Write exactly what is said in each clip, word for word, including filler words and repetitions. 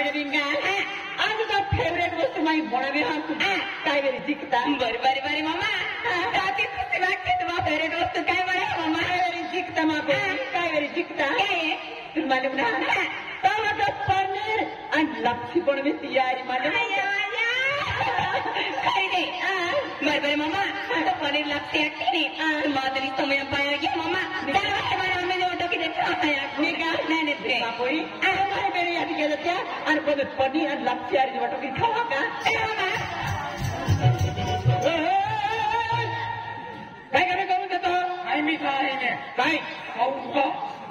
बेटा बिंगा आज का फेवरेट वस्तु माई बनावे हाँ तू काय बेरी जिकता बरी बरी बरी मामा राती तू सिवा के तुम्हारा फेवरेट वस्तु काय बरे मामा काय बेरी जिकता माँ को काय बेरी जिकता काय है तुम मालूम ना टमाटर पनीर और लच्छी बनवे तैयारी मालूम काही नाही बरी बरी मामा तो पनीर लच्छी आती नहीं मादरी समय पाया गया मामा चलो हमारे मम्मी ने ऑटो की देखा आया ठीक है नहीं नहीं थे कोई अरे मारे बेरी याद किया जाता है और बोले पनीर और लच्छी और जो ऑटो की खावा का काय करे करून देतो आई मी काय ने काय खाऊ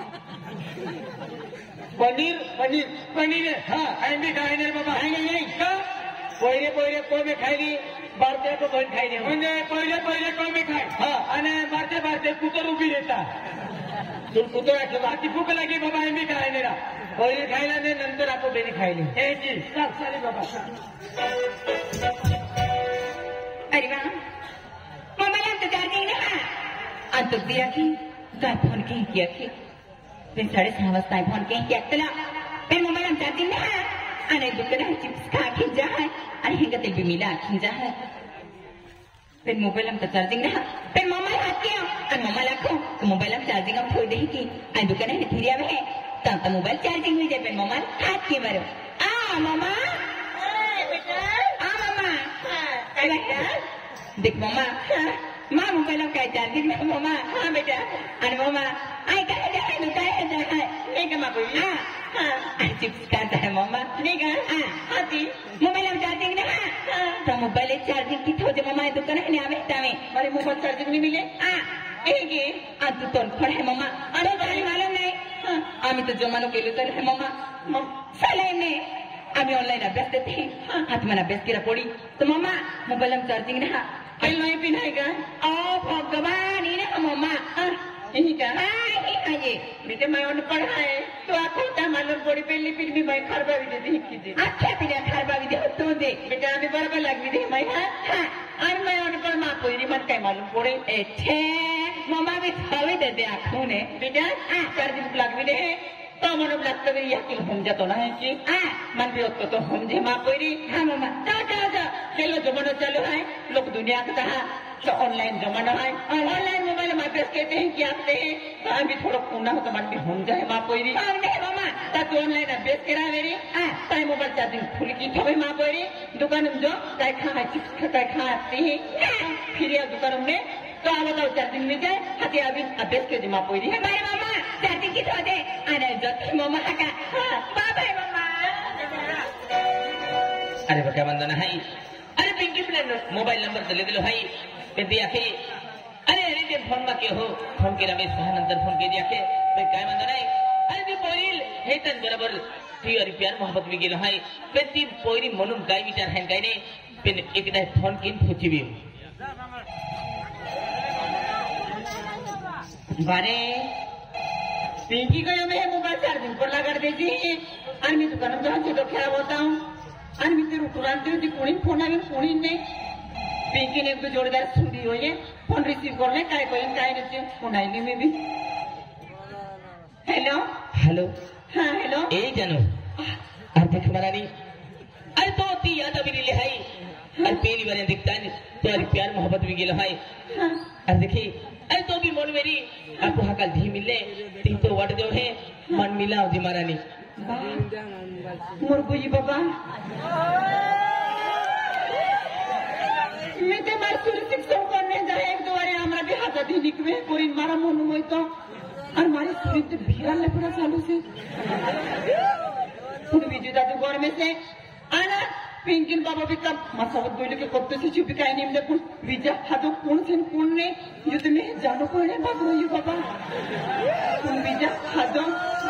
पनीर पनीर पनीर हाँ आई मी काय ने बाबा आई नहीं का पहिले पहिले कोमे खायली बारते को बन खायली म्हणजे पहिले पहिले कोमे खाय हाँ आणि बारते बारते कुतर उभी देता तुम कुतर आठवतो आती भूक लागे बाबा आई मी काय ने रा पहिले खायला ने नंतर आपण बेनी खायली हे जी चल चल बाबा अरे वाह मामा लाम तो चार्जिंग ने हाँ अंत दिया की काय फोन कहीं किया की फिर साढ़े छह बजे फोन कहीं किया चला फिर मोबाइल हम चार्जिंग ने हाँ अने दुकान चिप्स खा खिंजा है अरे हिंगा तेल भी मिला खिंजा है फिर मोबाइल हम तो चार्जिंग ने हाँ फिर मोबाइल हाथ किया और मोबाइल आखो तो मोबाइल हम चार्जिंग हम छोड़ दे की अने दुकान है फिर आवे है तो तो मोबाइल चार्जिंग हुई जाए फिर मोबाइल हाथ के मारो आ मामा आ मामा देख मामा माँ मोबाइल का चार्जिंग में मामा हाँ बेटा अरे मामा आई कहा जाए नु कहा जाए ठीक है माँ कोई हाँ हाँ चिप्स खाता है मामा ठीक है हाँ हाथी मोबाइल में चार्जिंग ने हाँ तो मोबाइल चार्जिंग की थोड़े मामा दुकान है ना आवे तावे मारे मोबाइल चार्जिंग नहीं मिले हाँ एक ही आ तू तो खड़ है मामा अरे भाई मालूम नहीं हाँ आमी तो जमानो के लिए तो है मामा साले ने आमी ऑनलाइन अभ्यास देते हैं हाथ में अभ्यास किया पड़ी तो मामा मोबाइल में चार्जिंग ने हाँ कल नहीं पिनाएगा ओ भगवान इन्हें मामा यही का हाँ ये ये बेटे मैं अनपढ़ है तो आपको क्या मालूम पड़ी पहली फिर भी मैं खरबा भी देती कीजिए अच्छा पिला खरबा भी दे तो दे बेटा अभी बराबर लग भी दे मैं हाँ हाँ और मैं अनपढ़ माँ कोई नहीं मन क्या मालूम पड़े अच्छे मामा भी खावे दे दे आँखों ने बेटा हाँ कर दिन लग भी दे तो मन लगता है यह किल हम जातो ना है कि हाँ मन भी होता तो हम जे माँ कोई हाँ मामा जा जा जा चलो जमाना चालू है लोग दुनिया का कहा तो ऑनलाइन जमाना है ऑनलाइन मोबाइल में अभ्यास कहते हैं कि आते हैं तो हम भी थोड़ा पूना हो तो मन भी हम जाए माँ कोई नहीं और नहीं मामा तब ऑनलाइन अभ्यास करा मेरी ताई मोबाइल चार्जिंग खुल की थोड़ी माँ कोई दुकान में जो काय खा चिप्स काय खा आती है फिर यह दुकान में तो आप बताओ चार्जिंग मिल जाए हाथी अभी अभ्यास के जमा कोई नहीं हमारे मामा चार्जिंग की थोड़े अरे जो मामा का बाबा मामा अरे बका बंदना है अरे पिंकी प्लान मोबाइल नंबर तो ले दिलो है पे दिया के अरे अरे ते फोन में के हो फोन के रमेश नंतर फोन के दिया के पे काय बंदना है अरे ती पोईल हे तन बरोबर ती अरे प्यार मोहब्बत भी गेलो है पे ती पोईरी म्हणून काय विचार है काय ने पे एकदा फोन किन फुचीबी बारे पिंकी को मैं मोबाइल चार्जिंग पर लगा देती और मैं दुकान में जहाँ तो खराब होता हूँ और मैं तेरे तुरंत होती कुड़ी फोन आगे कुड़ी ने पिंकी ने एक दो जोड़ीदार सुनी हो ये फोन रिसीव करने काय कोई काय नहीं फोन आई में भी हेलो हेलो हाँ हेलो ए जानो अरे देख मरानी अरे तो ती याद अभी ले है अरे पहली बार दिखता है तो अरे प्यार मोहब्बत भी गेलो है अरे देखी अरे तो भी मन मेरी आपको हकल धी मिले ती तो वट दो है मन मिला जी महारानी मुर्गो जी बाबा मैं तो मार सुरक्षित सब करने जाए एक दो बारे हमारा भी हाथ दी निकले कोई मारा मन हुई तो और मारी सुरी तो भीड़ा ले पूरा चालू से तुम बीजू दादू गौर में से आना पिंकिन बाबा भी तब मसावत बोले के कब से चुपी का नहीं मिले कुछ बीजा हाथों कौन से कौन ने युद्ध में जानो को ने बात रही बाबा तुम बीजा हाथों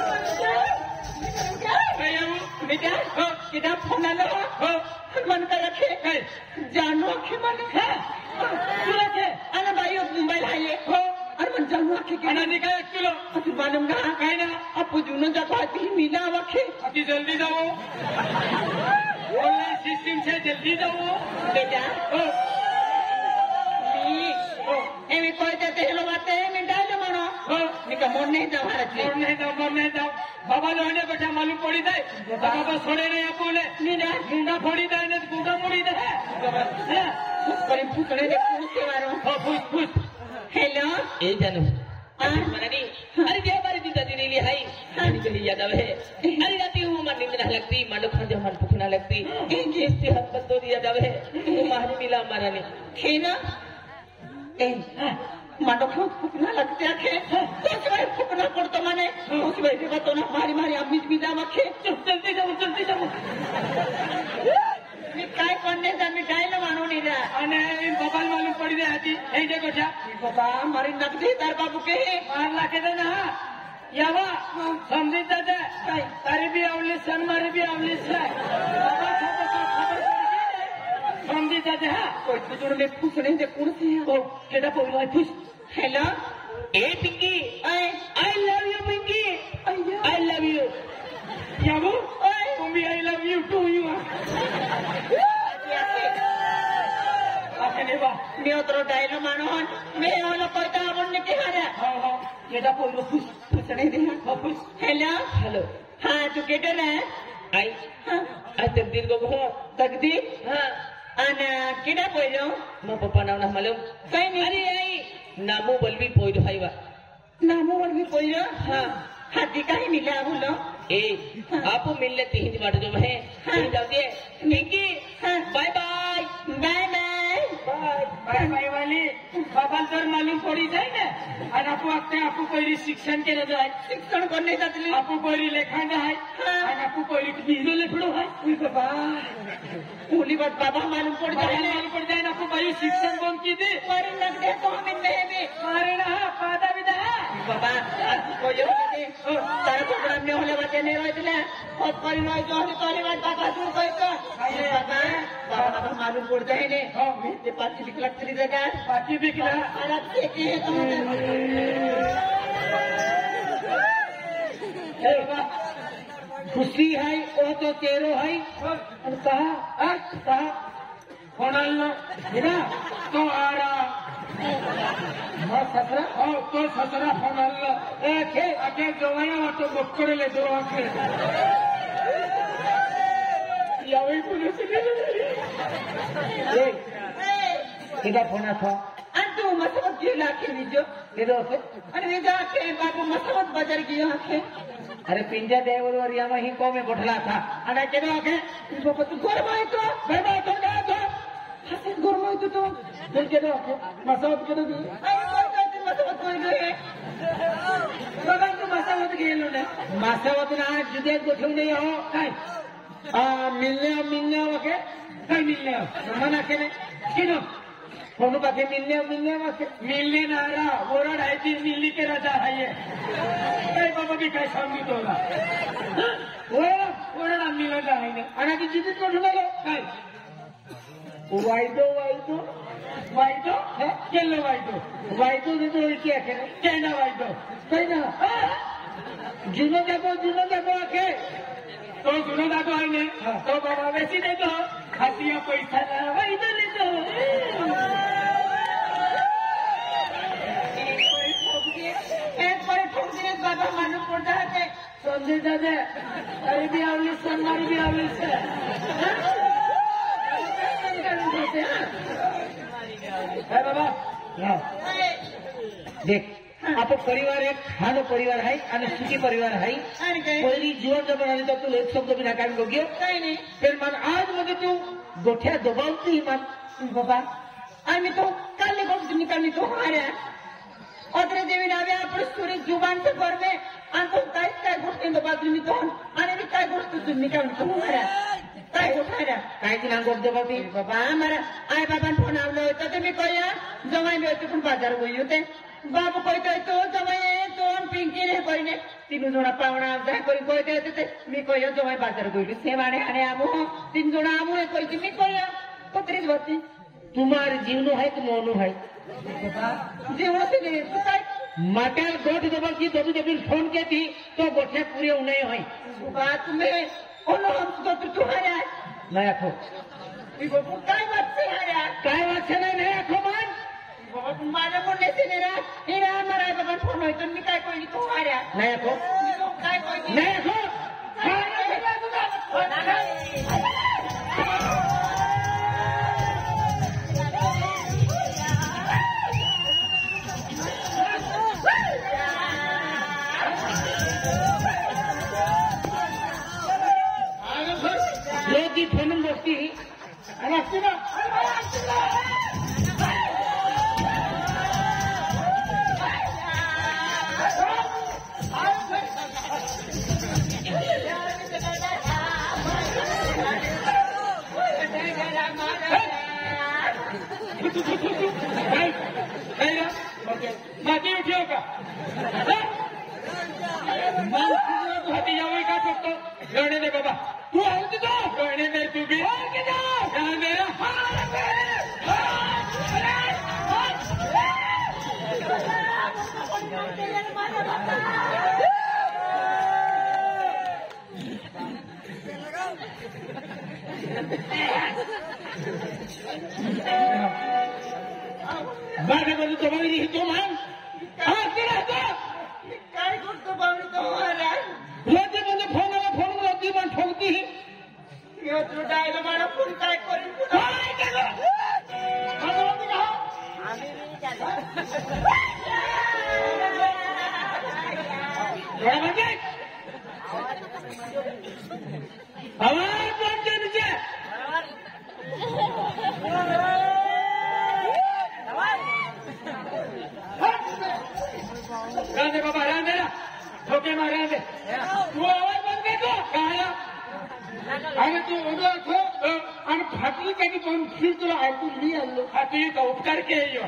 बेटा कितना फोन आलो मन का रखे जानो आखे मन है रखे अरे भाई मोबाइल है और मन जानो आखे के ना निकाल एक किलो अति मालूम ना कहीं ना अब जुनो जब आती मिला आखे अति जल्दी जाओ ऑनलाइन सिस्टम से जल्दी जाओ बेटा ओ मी ओ एमे कोई जाते हेलो बातें मैं डाल दो मनो ओ निका मोड़ नहीं जाओ मोड़ नहीं जाओ मोड़ नहीं जाओ बाबा लोहने बैठा मालूम पड़ी जाए बाबा छोड़े नहीं बोले मुंडा फोड़ी दे नहीं गुंडा मोड़ी दे फुकड़े दे पूछते मारो फूस फूस हेलो ए जानू मनानी अरे जे हमारी दीदा दी नीली हाई हानी के लिए याद आवे अरे राती वो मन नींद ना लगती मंडो खाने मन भूख ना लगती इससे हाथ बंदो दिया जावे वो मारी मिला हमारा ने है ना ए मांडो खाओ फुकना लगते आखे कुछ भाई फुकना पड़तो माने कुछ भाई देखो तो ना मारी मारी अम्मी भी जा मखे जल्दी जाओ जल्दी जाओ मी काय कोणने जा मी काय ना मानू नहीं जा અને બબાલ માલુમ પડી જાય હતી એ જે ગોઠા बाबा मारी नकदी तार बाबू के માર લાગે દે ના यावा समजी जाते तारी बी आवली सन मारी बी आवली समजी जाते हा कोई तुझे में फुसने से कौन सी ओ केटा पोला फुस हेलो ए Pinky I I love you Pinky I love you यावो mummy I love you too you आके बा मी उतरो डायलो मानो मैं वाला कोयता अपन ने के हारा हां हां केटा पोला फुस फुसने दे फुस हेलो हेलो हाँ तू केटर है आई आई तकदीर को कहो तकदीर हाँ आना केटा पोइलो नो पप्पा नाम ना मालूम कहीं नहीं अरे आई नामो बलबी पोइदो हाईवा नामो वाल भी पोइलो हाँ हाथी का ही मिला बोलो ए आपको मिल लेते ही बात जो है हाँ। जाते पिंकी हाँ। Bye bye bye bye bye bye वाली बाबाल तर मालूम पड़ी जाए ना और आपको अपने आपको कोई शिक्षण के जाए शिक्षण करने जातली आपको कोई लेखा जाए और आपको कोई हीरो लेखड़ो है बाबा ओली बात बाबा मालूम पड़ जाए मालूम पड़ जाए ना आपको कोई शिक्षण कौन की थी मारी लग दे तो हमें नहीं भी मारे ना पादा विदा बाबा कोई जो दे तारा प्रोग्राम में होले बात नहीं रहती ना और कोई नहीं जो होले कोई बात बाबा दूर कोई तो बाबा बाबा मालूम पड़ जाए ने मेरे पास निकला तेरी जगह बाकी बिकला अलग से की है तुम खुशी है वो तो तेरो है और कहा कहा कोणाल ना तो आरा ससरा हो तो ससरा कोणाल एके आके जवाया वाटो बक्कड़ ले दो आके यावेळी पुलिस ए किदा फोन था अंतु मसवत की लाखे लीजो किदो से अरे वे जाके बाबू मसवत बाजार की आंखें अरे पिंजा देवर या वहीं को में गोठला था अरे केदो आके बाबा तू घर में तो बेटा तो गया तो हसन घर में तो तो दिल केदो आके मसवत केदो दी अरे कोई तो मसवत कोई नहीं बाबा तू मसवत गेलो ना मसवत ना जुदे गोठव नहीं हो काय आ मिलने मिलने वाके काय मिलने मना केने किनो फोन पाके मिलने मिलने वाके मिलने ना रहा ओरड है ती मिलनी के राजा है ये काय बाबा भी काय समझी तोला ओरड ओरड मिलना है ने आणि की जिद्द कोठला लो काय वाइदो वाइदो वाइदो है केलो वाइदो वाइदो दे तो क्या करे केना वाइदो केना जुनो जाबो जुनो जाबो आके तो जुनो जाबो है ने तो बाबा वैसी दे दो खातिया पैसा ना वाइदो दे दो एक बड़े ठुमके बाबा मालूम पड़ जाते समझे जाते अरे भी आवली सन मारी भी आवली से है बाबा देख आप परिवार एक खानो परिवार है आणि सुखी परिवार है पहिली जीवन जब आली तर तू एक शब्द बिना काय बोग्यो काही नाही फिर मन आज मध्ये तू गोठ्या दबावती मन बाबा आम्ही तो काल निकालनी तो हाऱ्या अद्रे देवी नावे आपण सुरी जुबान से करवे आणि तो काय काय गोष्टी बाजूनी तो आणि काय गोष्ट तुम्ही काय तो हाऱ्या काय गोठाऱ्या काय की नाम गोठ दबावती बाबा हमारा आय बाबा फोन आवलो होता तुम्ही कया जमाई में होते पण बाजार गई होते बाबू कहते तो जमाई तो पिंकी ने कोईने तीन जोड़ा पावणा आमदा कोई कहते होते मी कया जमाई बाजार गई से माने आने आमो तीन जोड़ा आमो कोई मी कया पत्रीच होती तुम्हारे जीवनो है कि मोनो है जीवन से नहीं काय माटेल गोठ दबा की दबी दबी फोन के थी तो गोठे पूरे उन्हें हुई बात में ओनो हम तो तू हारा नहीं आखो बाबू काय बात से हारा काय बात से नहीं नहीं आखो मान बाबा माझ्या बोलण्याचे नाही रा हे रा मारा बाबा फोन होय तुम्ही काय कोणी तू हारा नहीं आखो नाही असो ती ठेवून बसती आणि असते ना माती उठी हो का हाती यावं का शकतो गणे दे बाबा तू आहे तिथं गणे दे तू बी माझ्या बाजू जबाबदारी ही तो मान काय करतो बाबी तो रोजे म्हणजे फोनला फोन रोजी पण ठोकती तू डायला मला फोन काय करीन म्हणजे आवाज बोलते तुझे राहते बाबा राहते ना ठोके मार राहते तू आवाज बंद करतो काय आणि तू उद्या आणि फाटली काही पण फिर तुला ऐकून मी आणलो हा तुझी का उपकार के येऊ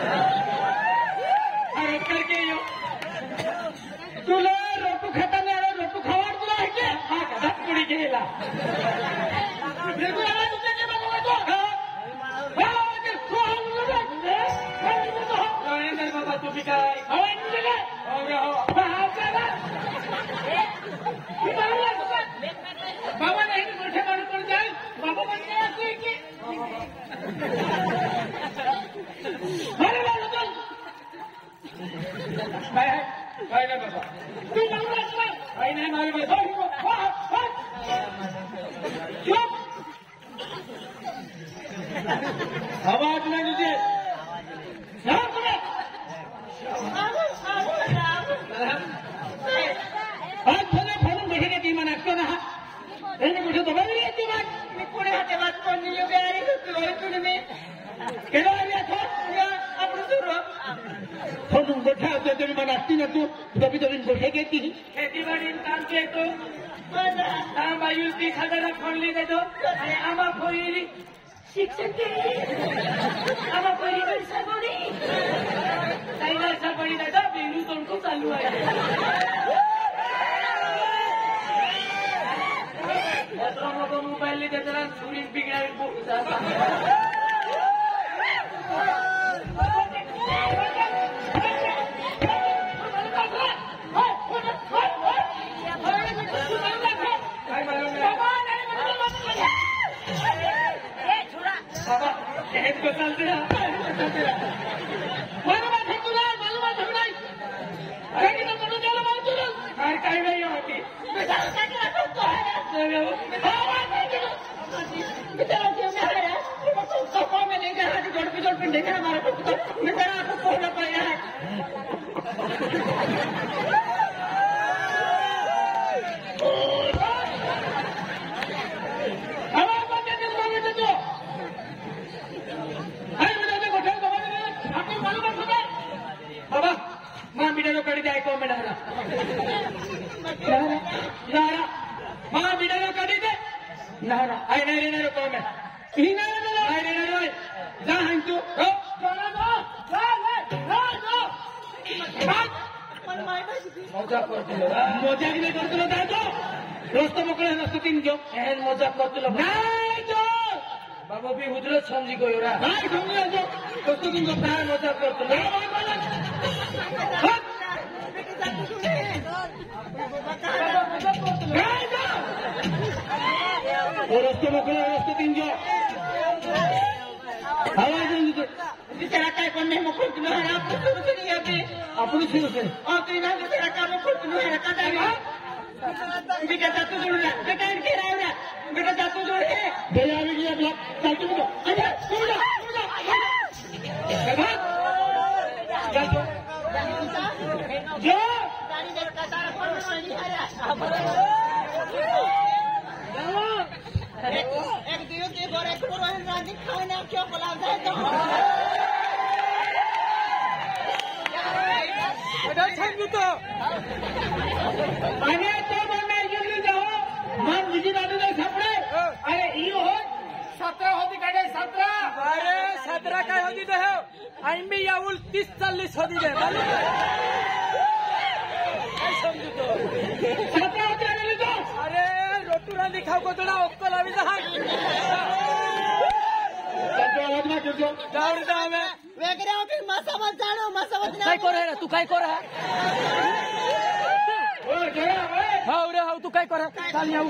हा उपकार के येऊ तुला रोटू खाताना आला रोटू खावार तुला ऐकले हा कदा पुढे गेला बाबा तुम्ही काय बाबा नाही मोठे माणूस कोण जाईल बाबा म्हणजे असं की काय काय नाही बाबा तू काही नाही माझे आवाज नाही तुझे आज फला फाडून कशी घेते म्हणा असतो ना त्यांनी कुठे दबावी येते मग मी पुढे हाते वाच कोण योग्य आहे तुम्ही मी केलं आपण सुरू फोडून गोठा होतो तुम्ही मला असती ना तू दबी दबीन गोठे घेते खेतीवाडीत काम येतो बायू तीस हजार फोडली देतो आम्हा फोडली शिक्षण आम्हा पहिली सगोडी काही वर्षा पडी दादा बेरू तोंडको चालू आहे मोबाईल त्याला सुरीत बिघडावी बाबा हेच को चालते ना काय नाही होती जोडपी जोडपी देखा हमारा मित्रा आपको खोलना पड़ेगा बाबा मां बिडालो कड़ी जाए को में डाला नारा मां बिडालो कड़ी दे नारा आई नहीं रहने को में ही नहीं रहने आई रहने रो जा हम तू रो चला दो जा ले रो रो मजा करतलो मजा की नहीं करतलो दा तो रोस्त मोकळे नसतो तीन जो एन मजा करतलो नाही जो बाबा भी उधर समझी गयो रा नाही समझी जो तो तुम को प्राण मजा करतलो रस्ते मोकळे रस्ते तीन जो आवाज बिचारा काय पण नाही मोकळ तुला आपण सुरू नाही आपण सुरू आहे आपण सुरू आहे काय मोकळ तुला काय बेटा जातो जोडून बेटा इनके राहिला बेटा जातो जोड हे भैया आवी की आपला चालतो तो अरे सोडा सोडा जातो जो गाड़ी देख का सारा फोन नहीं आया एक दियो के गोरे को रोहन रानी खाना क्यों बुला दे तो अरे छंगू तो अरे तो बनना इकडे जाओ मन विजी दादू ने सापडे अरे ई हो सतरा होती काढे सतरा अरे सतरा काय होती ते हो आम्ही याऊल तीस चाळीस होती दे काय समजू तो सतरा होती आले तो अरे रोटू रांदी खाऊ को तोडा ओक्कल आवी जा सतरा आवाज ना करजो दावरी दा हमें वेगरे होती मसावत जाणो मसावत काय कर रे तू काय कर ओय जरा ओय हाव रे हाव तू काय कर चाल येऊ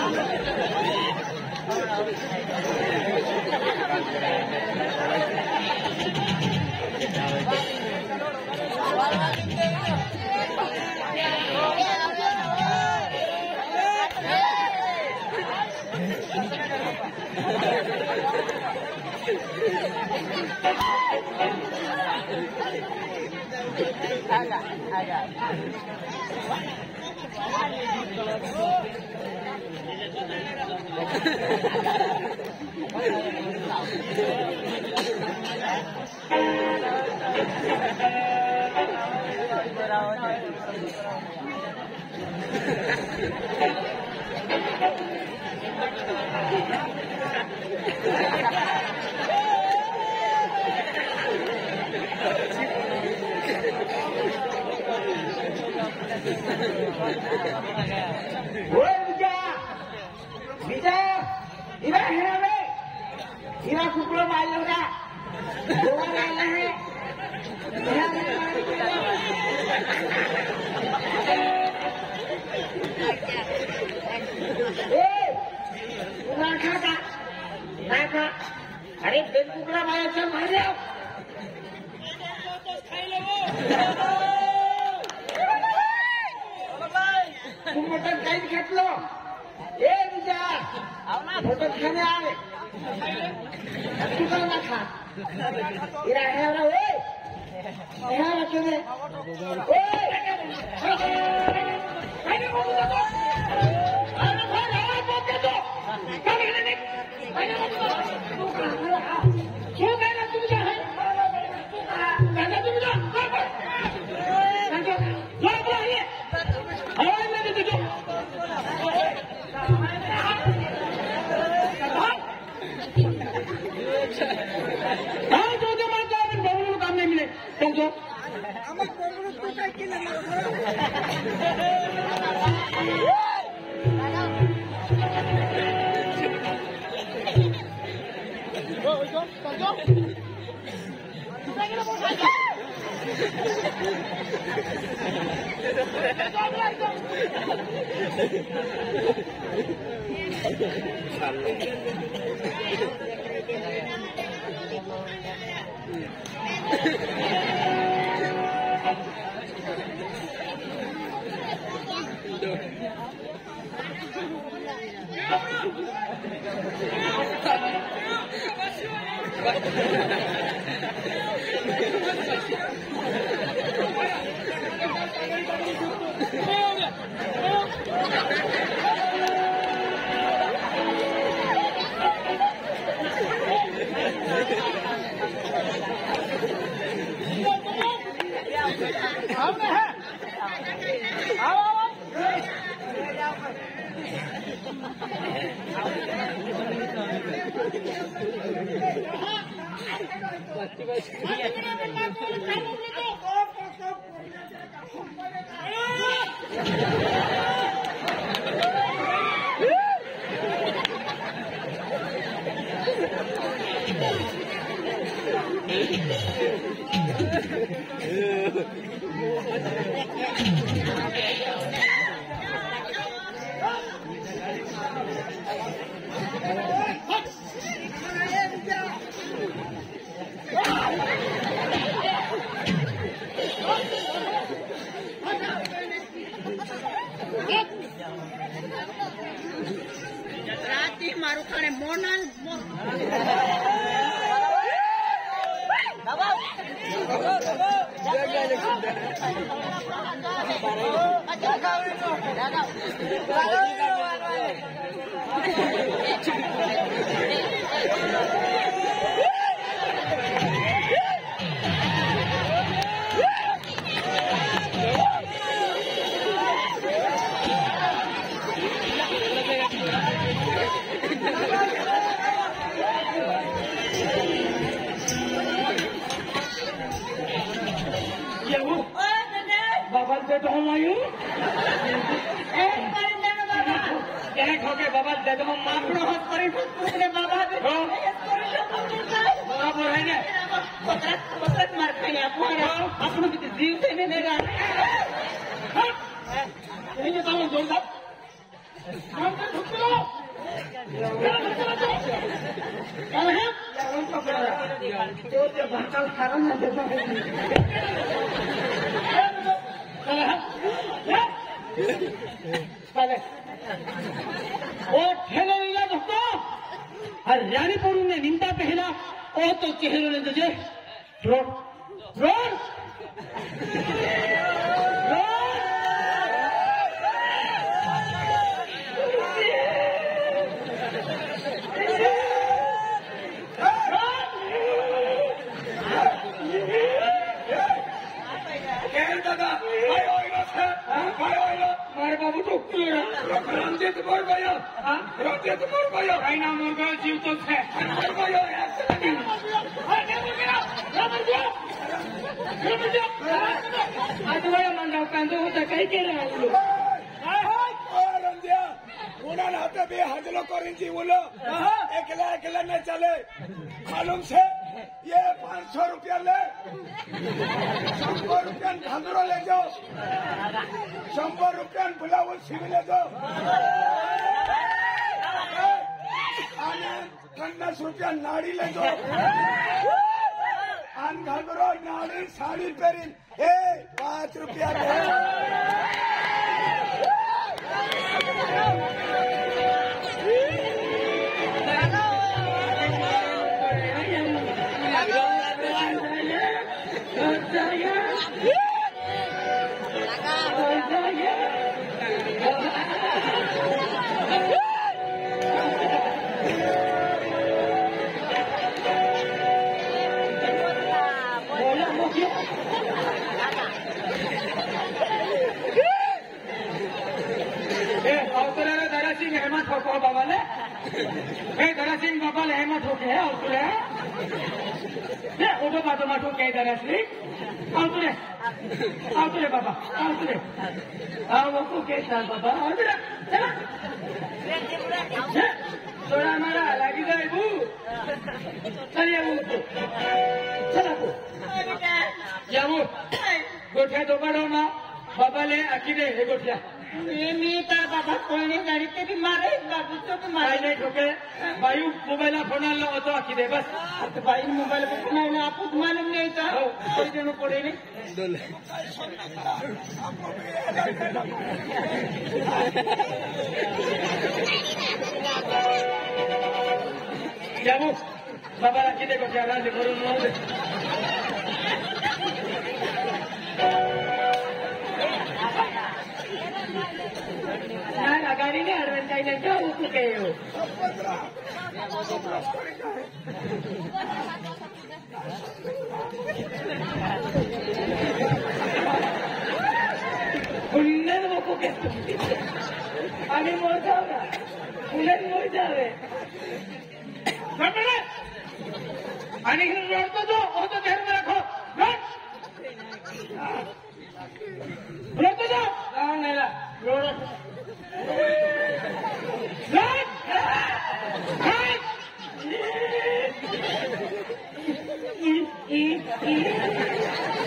आगा आगा ओए विजय विजय इरा है रे इरा कुकड़ो मार लगा गोवा लाना है ए कुकड़ा खाता ना खा अरे बेन कुकड़ा मार चल मार दे तू मटन काही घेतलो ए विजय मटन खाणे आहे तू का ना खा इरा हेवरा ओए हेवरा केने ओए अरे बोलू नको अरे भाई आवाज मत दे तो काय नाही अरे तू का क्यों कहना तुझे है कहना तुझे जा जा जा ये आवाज नहीं देते जो हाँ जो जो मैं क्या मैं बबलू काम नहीं मिले तुम जो हमें बबलू तो क्या किया जो जो जो ही मारू खाने मोनाल बाबा दे दो हम आयु क्या ठोके बाबा दे दो हम मापनो हाथ पर तुमने बाबा दे दो बराबर है ना पत्रक पत्रक मार खाई आपको आपको भी जीव से नहीं देगा नहीं ये तो जोरदार हम तो ठुक लो क्या है हम पकड़ रहा तो ये भटकल कारण ना देता है पहले वो ठेले लिया दोस्तों हरियाणी पोरू ने निंदा पहला ओ तो चेहरे ने तुझे रोड रोड मारे बाबू तो रामदेव मोर गयो रामदेव मोर गयो कहीं ना मोर गयो जीव तो है मोर गयो आज बड़ा मंडा कांदो होता कहीं के रहा हूँ रामदेव उन्होंने हाथे भी हजलो करेंगी बोलो एकला एकला न चले मालूम से ये पाँच सौ रुपया ले शंबर रुपया घाघरो ले जाओ शंबर रुपया बुलावल शिव ले जाओ पन्नास रुपया नाड़ी ले जाओ आन घाघरो नाड़ी साड़ी पेरीन ए पाँच रुपया दे हेमत ठोको बाबा ने दरा सिंह बाबा ने हेमत ठोके है और तुले उठो बातो मा ठोके दरा सिंह और तुले और तुले बाबा और तुले हाँ वो को के साल बाबा और तुले चला थोड़ा हमारा लगी जाए बू चलिए वो चला को या वो गोठिया दो बार होना बाबा ले आकी दे हे गोठिया मी तर बाबा कोणी गाडी ते भी मारे बाबू तो भी मारे नहीं ठोके बायू मोबाइल फोन लो तो आखी दे बस तो बाई मोबाइल पे नहीं ना आपको मालूम नहीं था कोई देनो पड़े नहीं जाबू बाबा आखी दे को क्या राज करू नो दे गाड़ी ने हरवन चाहिए जो उसको कहे हो उन्नत वो को कहते आगे मोड़ जाओगा उन्नत मोड़ जावे समझे आने के रोड तो दो वो तो ध्यान में रखो रोड तो दो हाँ नहीं ला रोड Eat, eat, eat.